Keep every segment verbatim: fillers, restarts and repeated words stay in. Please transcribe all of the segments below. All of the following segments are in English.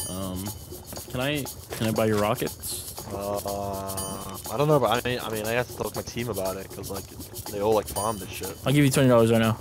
Um, can I can I buy your rockets? Uh, I don't know, but I mean, I mean, I have to talk to my team about it because like they all like farm this shit. I'll give you twenty dollars right now.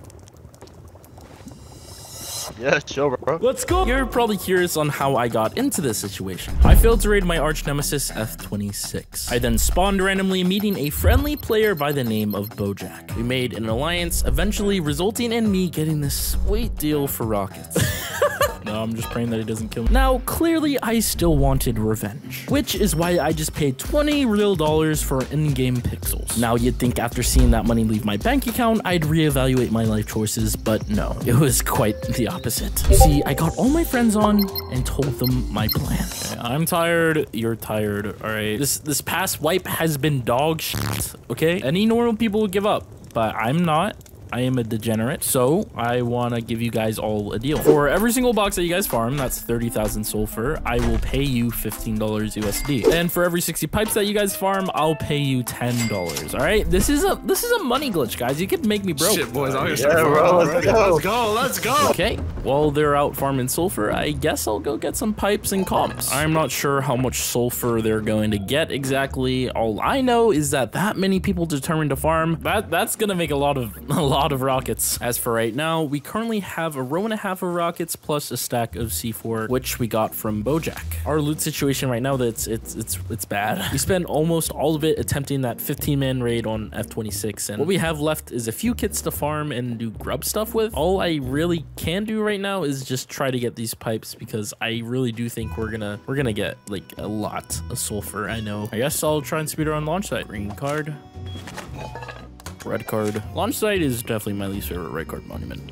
Yeah, chill, bro. Let's go! You're probably curious on how I got into this situation. I failed to raid my arch nemesis F twenty-six. I then spawned randomly, meeting a friendly player by the name of Bojack. We made an alliance, eventually resulting in me getting this sweet deal for rockets. No, I'm just praying that he doesn't kill me. Now, clearly, I still wanted revenge, which is why I just paid twenty real dollars for in-game pixels. Now, you'd think after seeing that money leave my bank account, I'd reevaluate my life choices, but no, it was quite the opposite. You see, I got all my friends on and told them my plan. Okay, I'm tired, you're tired, all right? This, this past wipe has been dog shit, okay? Any normal people would give up, but I'm not. I am a degenerate, so I want to give you guys all a deal. For every single box that you guys farm, that's thirty thousand sulfur, I will pay you fifteen dollars U S D. And for every sixty pipes that you guys farm, I'll pay you ten dollars, all right? This is a this is a money glitch, guys. You could make me broke. Shit, boys, I'm gonna Yeah, start bro, farming, let's bro. go. Let's go, let's go. Okay, while they're out farming sulfur, I guess I'll go get some pipes and comps. I'm not sure how much sulfur they're going to get exactly. All I know is that that many people determined to farm, that that's gonna make a lot of a lot of rockets. As for right now, we currently have a row and a half of rockets plus a stack of C four, which we got from Bojack. Our loot situation right now, that's it's it's it's bad. We spent almost all of it attempting that fifteen man raid on F twenty-six, and what we have left is a few kits to farm and do grub stuff with. All I really can do right now is just try to get these pipes, because I really do think we're gonna we're gonna get like a lot of sulfur. I know. I guess I'll try and speed around launch site. Green card. Red card. Launch site is definitely my least favorite red card monument.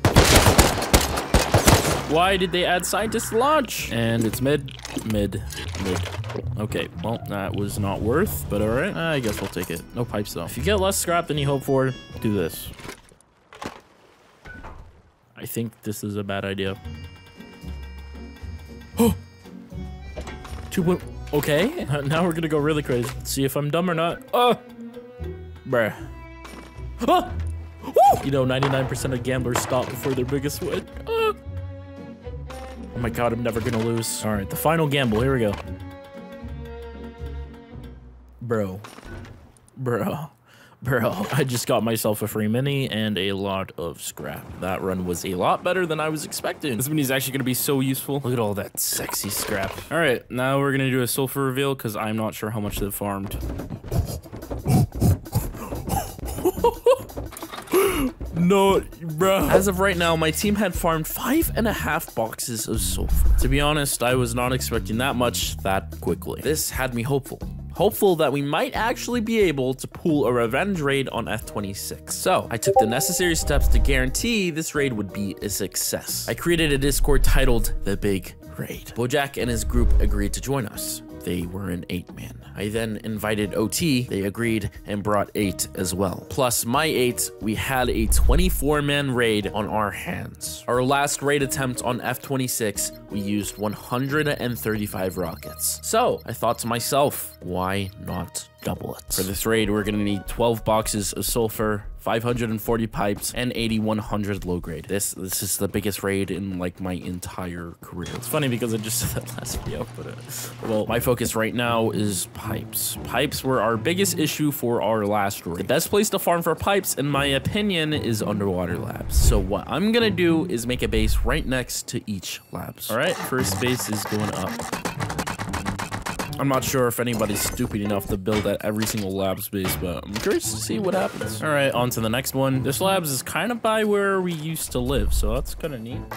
Why did they add scientist launch? And it's mid, mid, mid. Okay, well, that was not worth, but all right. I guess we'll take it. No pipes though. If you get less scrap than you hope for, do this. I think this is a bad idea. Oh! Two point, okay. Now we're gonna go really crazy. Let's see if I'm dumb or not. Oh! Bruh. Oh! Woo! You know, ninety-nine percent of gamblers stop before their biggest win. Oh! Oh my god, I'm never gonna lose. All right, the final gamble. Here we go. Bro. Bro. Bro. I just got myself a free mini and a lot of scrap. That run was a lot better than I was expecting. This mini is actually gonna be so useful. Look at all that sexy scrap. All right, now we're gonna do a sulfur reveal because I'm not sure how much they've farmed. No, bro. As of right now, my team had farmed five and a half boxes of sulfur. To be honest, I was not expecting that much that quickly. This had me hopeful. Hopeful that we might actually be able to pull a revenge raid on F twenty-six. So I took the necessary steps to guarantee this raid would be a success. I created a Discord titled The Big Raid. Bojack and his group agreed to join us. They were an eight man. I then invited O T, they agreed and brought eight as well. Plus my eight, we had a twenty-four man raid on our hands. Our last raid attempt on F twenty-six, we used one hundred thirty-five rockets. So I thought to myself, why not double it? For this raid, we're gonna need twelve boxes of sulfur, five hundred forty pipes, and eighty-one hundred low grade. This this is the biggest raid in like my entire career. It's funny because I just said that last video, but uh, well, my focus right now is pipes. Pipes were our biggest issue for our last raid. The best place to farm for pipes, in my opinion, is underwater labs. So what I'm gonna do is make a base right next to each labs. All right, first base is going up. I'm not sure if anybody's stupid enough to build at every single labs base, but I'm curious to see what happens. All right, on to the next one. This labs is kind of by where we used to live, so that's kind of neat.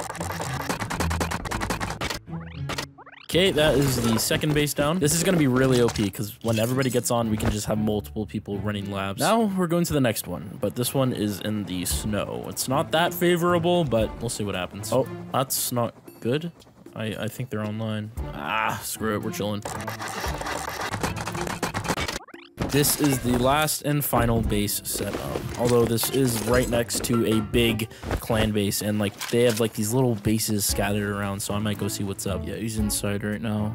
Okay, that is the second base down. This is going to be really O P because when everybody gets on, we can just have multiple people running labs. Now we're going to the next one, but this one is in the snow. It's not that favorable, but we'll see what happens. Oh, that's not good. I, I think they're online. Ah, screw it, we're chilling. This is the last and final base setup. Although this is right next to a big clan base, and like they have like these little bases scattered around, so I might go see what's up. Yeah, he's inside right now.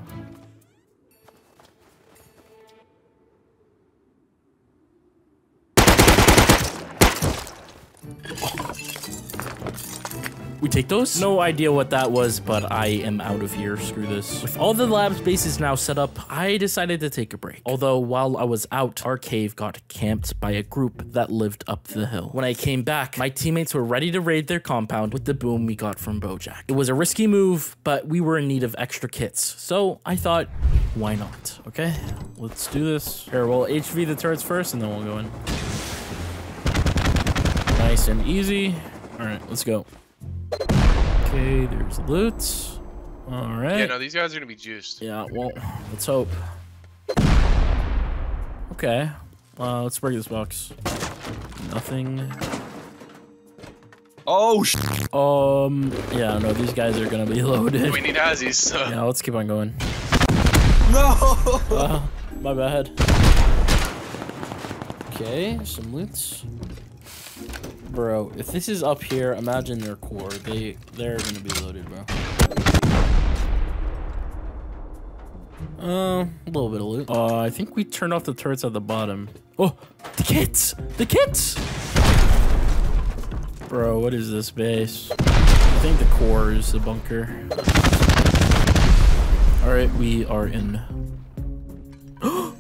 we take those? No idea what that was, but I am out of here. Screw this. With all the lab spaces now set up, I decided to take a break. Although while I was out, our cave got camped by a group that lived up the hill. When I came back, my teammates were ready to raid their compound with the boom we got from Bojack. It was a risky move, but we were in need of extra kits. So I thought, why not? Okay, let's do this. Here, we'll H V the turrets first and then we'll go in. Nice and easy. All right, let's go. Okay, there's loot. All right. Yeah, no, these guys are gonna be juiced. Yeah, well, let's hope. Okay, uh, let's break this box. Nothing. Oh, sh Um, yeah, no, these guys are gonna be loaded. We need Hazzies, so. Yeah, let's keep on going. no! Uh, my bad. Okay, some loots. Bro, if this is up here, imagine their core. They, they're gonna be loaded, bro. Uh, a little bit of loot. Uh, I think we turned off the turrets at the bottom. Oh, the kits! The kits! Bro, what is this base? I think the core is the bunker. Alright, we are in. Oh,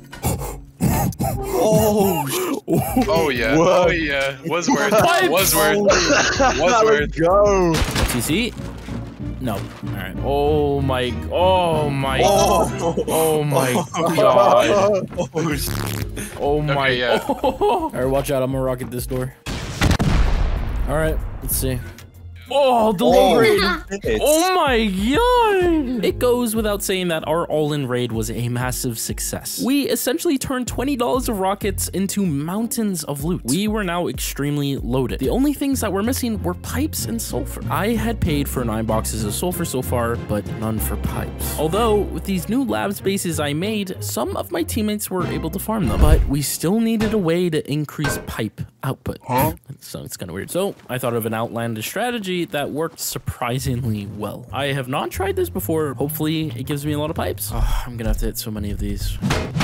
Oh yeah, Whoa. oh yeah. Was worth, was worth, was worth. Go! T C? No. Alright. Oh my, oh my, Oh, oh my god. Oh, sh Oh my, Okay, yeah. Alright, watch out, I'm gonna rocket this door. Alright, let's see. Oh, the low Oh, grade. it's- Oh my god. It goes without saying that our all-in raid was a massive success. We essentially turned twenty dollars of rockets into mountains of loot. We were now extremely loaded. The only things that were missing were pipes and sulfur. I had paid for nine boxes of sulfur so far, but none for pipes. Although, with these new lab spaces I made, some of my teammates were able to farm them, but we still needed a way to increase pipe output. Huh? So it's kind of weird. So I thought of an outlandish strategy that worked surprisingly well. I have not tried this before. Hopefully it gives me a lot of pipes. Oh, I'm gonna have to hit so many of these.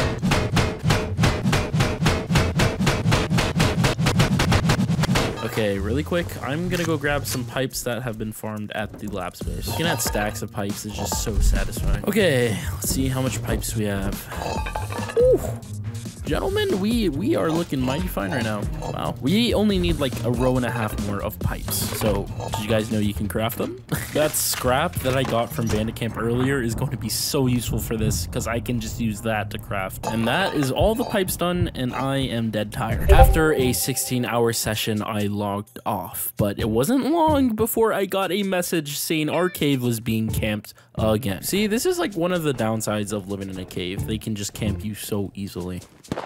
Okay, really quick, I'm gonna go grab some pipes that have been farmed at the lab space. Looking at stacks of pipes is just so satisfying. Okay, let's see how much pipes we have. Ooh. Gentlemen, we we are looking mighty fine right now. Wow. We only need like a row and a half more of pipes. So, did you guys know you can craft them? That scrap that I got from Bandit Camp earlier is going to be so useful for this because I can just use that to craft. And that is all the pipes done, and I am dead tired. After a sixteen hour session, I logged off. But it wasn't long before I got a message saying our cave was being camped again. See, this is like one of the downsides of living in a cave. They can just camp you so easily.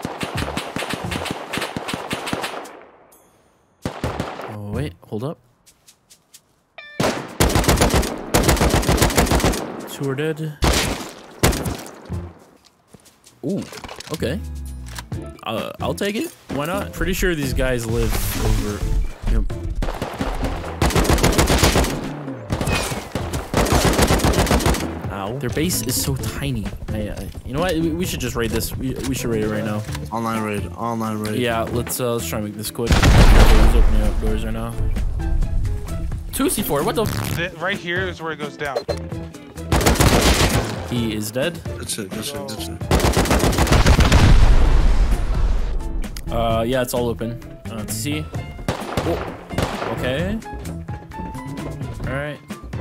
Oh, wait, hold up. Two are dead. Ooh, okay. Uh, I'll take it. Why not? Pretty sure these guys live over. Yep. Ow. Their base is so tiny. I, uh, you know what? We, we should just raid this. We, we should raid it right now. Online raid, online raid. Yeah, let's uh, let's try and make this quick. Who's opening up doors right now? two C four, what the f? Th- Right here is where it goes down. He is dead. That's it, that's it, that's it. Uh, yeah, it's all open. Uh, T C. Oh, okay. Alright.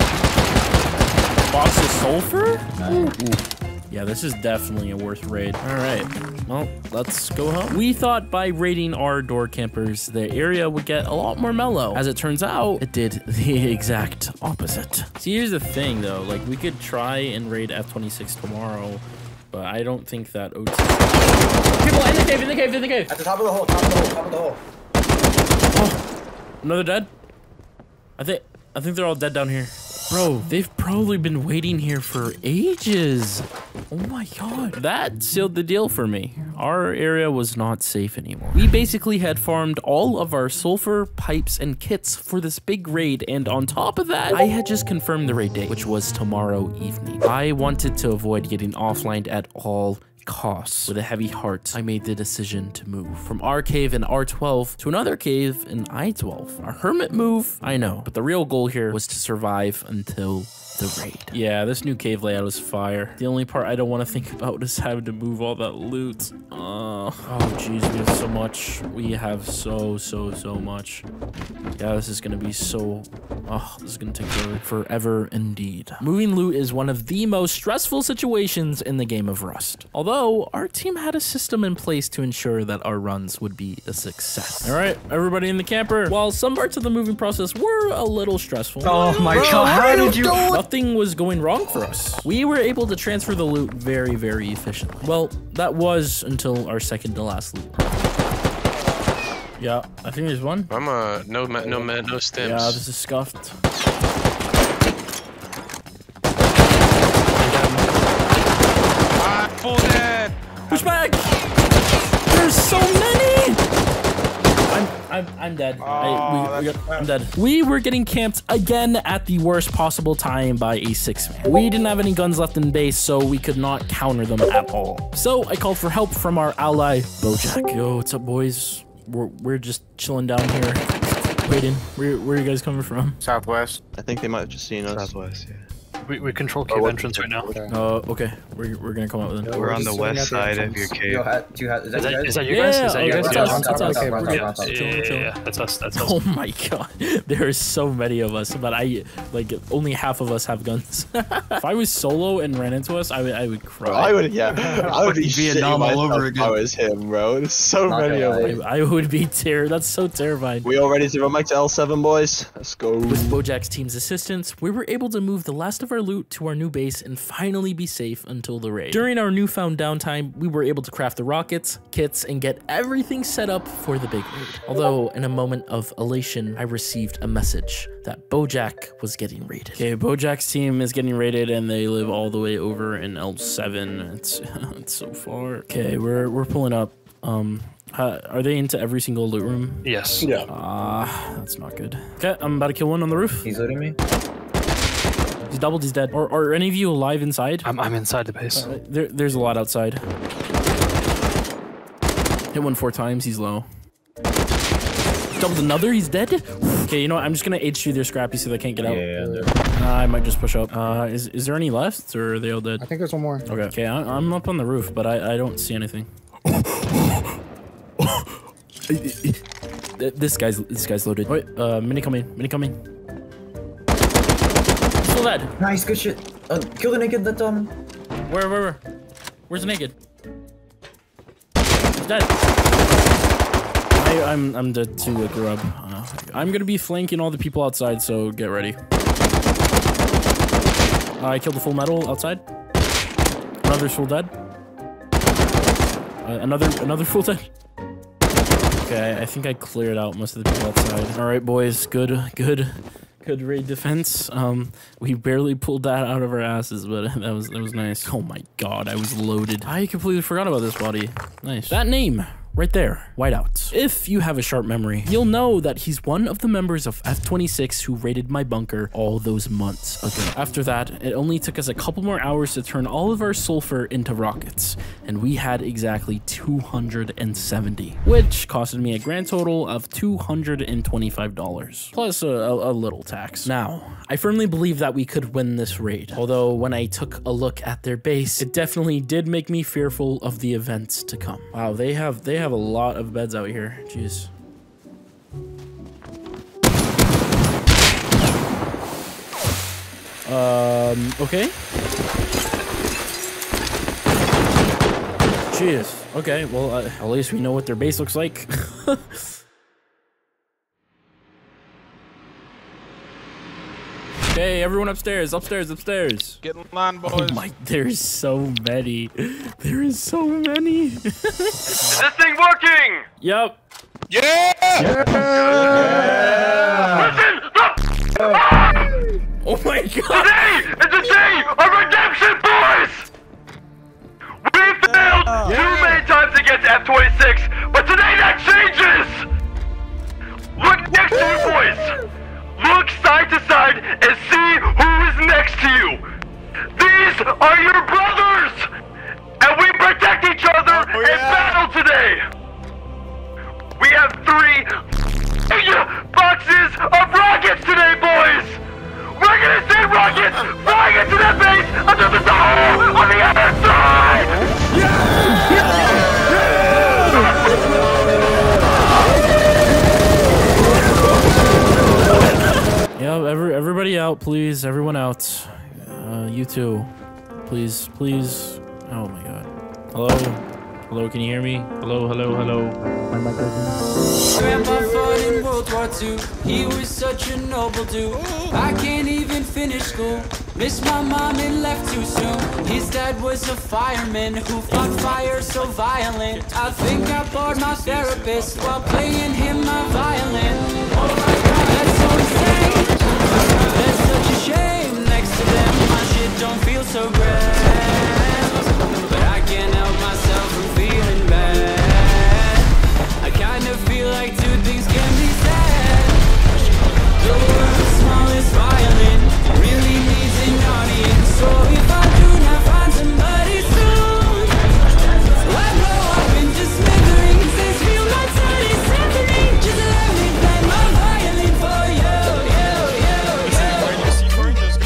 Box of sulfur? Ooh. Ooh. Yeah, this is definitely a worth raid. Alright, well, let's go home. We thought by raiding our door campers, the area would get a lot more mellow. As it turns out, it did the exact opposite. See, here's the thing though, like we could try and raid F twenty-six tomorrow, but I don't think that O T... People in the cave, in the cave, in the cave! At the top of the hole, top of the hole, top of the hole. Oh, another dead? I think, I think they're all dead down here. Bro, they've probably been waiting here for ages. Oh my god. That sealed the deal for me. Our area was not safe anymore. We basically had farmed all of our sulfur, pipes, and kits for this big raid, and on top of that, I had just confirmed the raid date, which was tomorrow evening. I wanted to avoid getting offlined at all costs. With a heavy heart, I made the decision to move from our cave in R twelve to another cave in I twelve. A hermit move, I know, but the real goal here was to survive until the raid. Yeah, this new cave layout is fire. The only part I don't want to think about is having to move all that loot. Uh, oh, jeez, we have so much. We have so, so, so much. Yeah, this is going to be so... Oh, this is going to take forever. Forever indeed. Moving loot is one of the most stressful situations in the game of Rust. Although, our team had a system in place to ensure that our runs would be a success. All right, everybody in the camper. While some parts of the moving process were a little stressful. Oh my god, how did you... Nothing was going wrong for us. We were able to transfer the loot very, very efficiently. Well, that was until our second to last loot. Yeah, I think there's one. I'm uh no ma no ma no stems. Yeah, this is scuffed. I'm full dead. Push back! There's so many! I'm I'm I'm dead. Oh, I, we, we got, I'm dead. We were getting camped again at the worst possible time by a six-man. We didn't have any guns left in base, so we could not counter them at all. So I called for help from our ally, Bojack. Yo, what's up, boys? We're, we're just chilling down here, waiting. Where, where are you guys coming from? Southwest. I think they might have just seen us. Southwest, yeah. We, we control cave Oh, entrance right now. Uh, okay. We're, we're gonna come out with it. We're on the west side of your cave. Yo, ha- do you have, is that, Is that, you guys? is that you Yeah, guys? Is that you okay, guys? that's Yeah. us, that's us. Okay, We're okay, good. okay, okay. Yeah, Chilling, yeah, chilling. yeah, that's us. That's us. Oh my god, there are so many of us, but I like only half of us have guns. If I was solo and ran into us, I would I would cry. Bro, I would, yeah, I would be Vietnam shitting all over myself if I again. was him, bro. There's so Not many gonna of lie. them. I, I would be terror. That's so terrifying. We all ready to run back to L seven, boys? Let's go. With Bojack's team's assistance, we were able to move the last of our loot to our new base and finally be safe until the raid. During our newfound downtime, we were able to craft the rockets, kits, and get everything set up for the big raid. Although, in a moment of elation, I received a message that Bojack was getting raided. Okay, Bojack's team is getting raided and they live all the way over in L seven. It's, it's so far. Okay, we're, we're pulling up. Um, Uh, are they into every single loot room? Yes. Yeah. Ah, uh, that's not good. Okay, I'm about to kill one on the roof. He's looting me. He's doubled, he's dead. Are, are any of you alive inside? I'm, I'm inside the base. Uh, there, there's a lot outside. Hit one four times, he's low. Doubled another, he's dead? Okay, you know what? I'm just gonna H through their scrappy so they can't get out. Yeah, yeah, Uh, I might just push up. Uh, is, is there any left, or are they all dead? I think there's one more. Okay, okay, I, I'm up on the roof, but I, I don't see anything. This guy's this guy's loaded. Wait, uh, mini coming, mini coming. Still dead. Nice, good shit. Uh, kill the naked that, um... Where, where, where? Where's the naked? He's dead. I, I'm, I'm dead too, like, grub. Uh, I'm gonna be flanking all the people outside, so get ready. Uh, I killed the full metal outside. Another's full dead. Uh, another, another full dead. Okay, I think I cleared out most of the people outside. All right, boys, good, good, good raid defense. Um, we barely pulled that out of our asses, but that was that was nice. Oh my god, I was loaded. I completely forgot about this body. Nice. That name. Right there, Whiteout. If you have a sharp memory, you'll know that he's one of the members of F twenty-six who raided my bunker all those months ago. After that, it only took us a couple more hours to turn all of our sulfur into rockets, and we had exactly two hundred seventy, which costed me a grand total of two hundred twenty-five dollars, plus a, a, a little tax. Now, I firmly believe that we could win this raid, although when I took a look at their base, it definitely did make me fearful of the events to come. Wow, they have they have a lot of beds out here. Jeez. Um, okay. Jeez. Okay, well, uh, at least we know what their base looks like. Okay, everyone upstairs, upstairs, upstairs. Get in line, boys. Oh my, there's so many. There is so many. Is this thing working? Yep. Yeah! Yeah! Listen! The Oh my god! Today is the day of redemption, boys! We failed too many times against F twenty-six, but today that changes! Look next to you, boys! Look side to side and see who is next to you! These are your brothers! And we protect other Oh, and yeah. battle today. We have three boxes of rockets today, boys. We're gonna send rockets flying into that base until there's a hole on the other side. Yeah, every, everybody out, please. Everyone out. Uh, you too. Please, please. Oh my god. Hello? Hello, can you hear me? Hello, hello, hello. My microphone. Grandpa fought in World War Two. He was such a noble dude. I can't even finish school. Missed my mom and left too soon. His dad was a fireman who fought fire so violent. I think I bored my therapist while playing him my violin. Oh my god, that's so insane. That's such a shame. Next to them, my shit don't feel so grand. But I can't help myself from feeling bad. I kind of feel like two things can be said. The world's smallest violin really needs an audience. So if I do not find somebody soon, I blow up into smithereens and feel my tiny symphony. Just let me play my violin for you, you, you, you.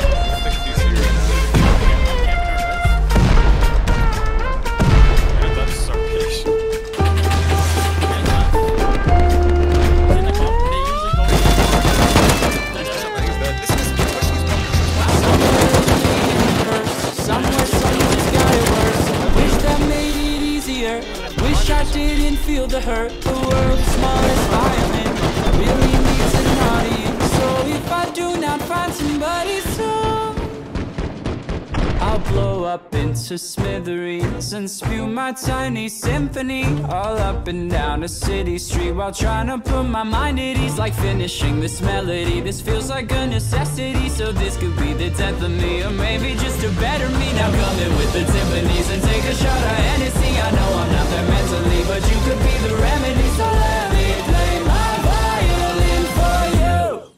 Somewhere someone just got it worse. Wish that made it easier. Wish I didn't feel the hurt. The world's smallest violin really needs an audience. So if I do not find somebody soon, I'll blow up into smithereens and spew my tiny symphony all up and down a city street while trying to put my mind at ease. Like finishing this melody, this feels like a necessity. So this could be the death of me, or maybe just a better me. Now come in with the timpanis and take a shot of Hennessy. I know I'm not there mentally, but you could be the remedy. So let me play my violin for you.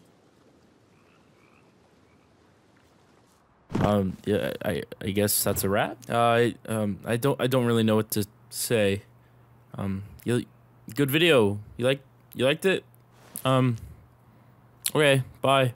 Um, yeah, I, I guess that's a wrap. Uh, I, um, I don't, I don't really know what to say. Um, you, good video. You like, you liked it? Um, okay, bye.